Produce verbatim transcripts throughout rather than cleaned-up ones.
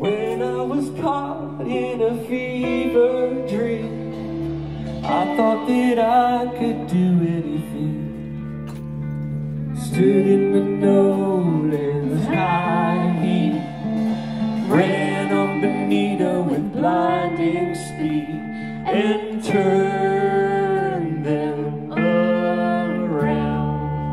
When I was caught in a fever dream, I thought that I could do anything. Stood in the Nolan's high heat, ran on Bonita with blinding speed, and turned them around.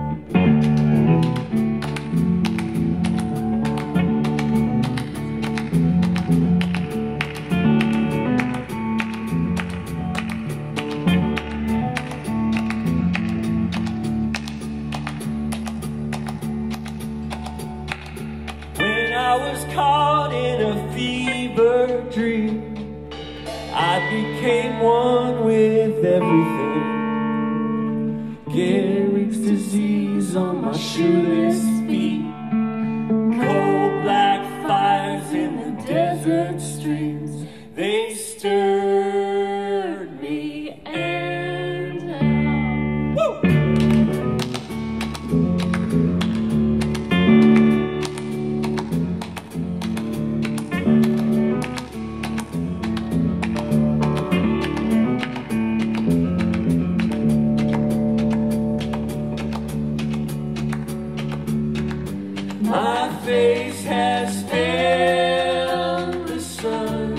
When I was caught in a fever dream, I became one with everything. Gehrig's disease on my shoeless feet, cold black fires in the desert streams, they stirred me and out. Woo! My face has failed the sun.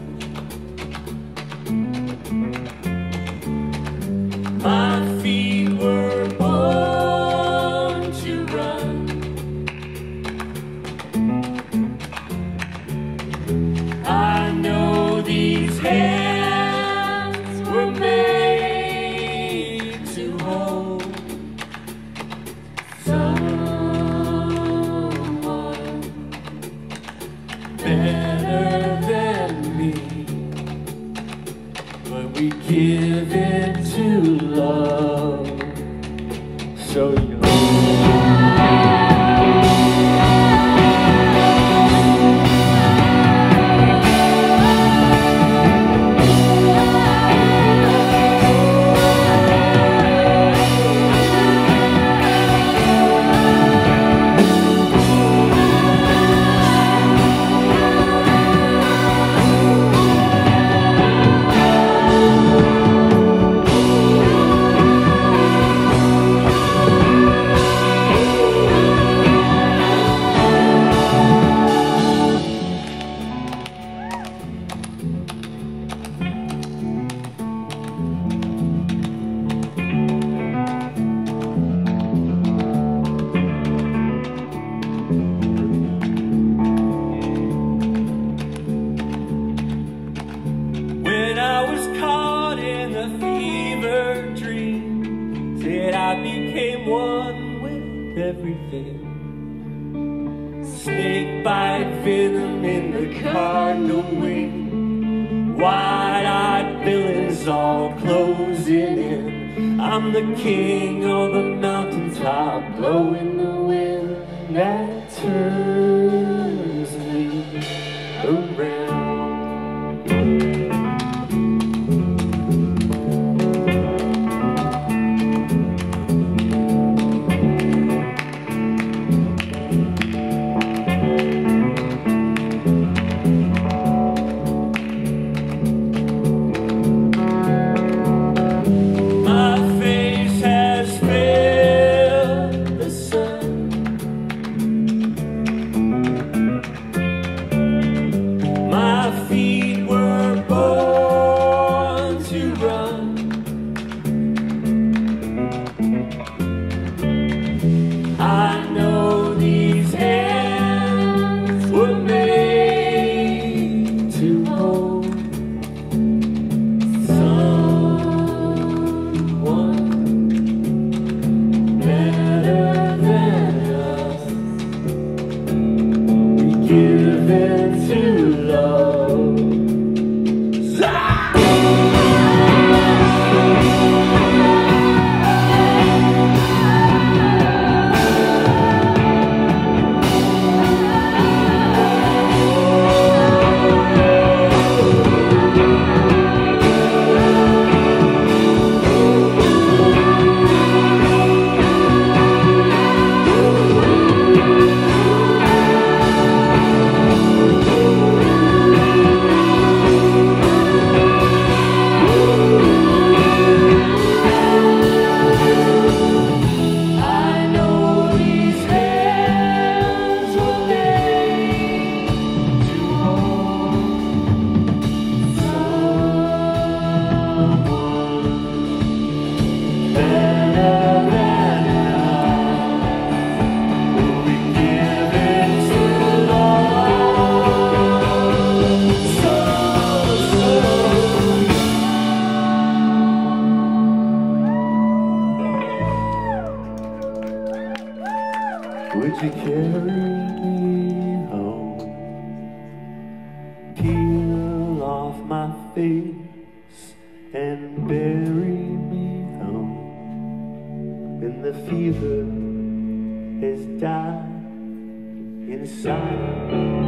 My feet were born to run. I know these hands were made to hold someone better than me, but we give it to love. So you I became one with everything. Snake bite venom in the cardinal wing, wide-eyed villains all closing in. I'm the king on the mountaintop, blowing the wind that turns me around. face and bury me home when the fever has died inside.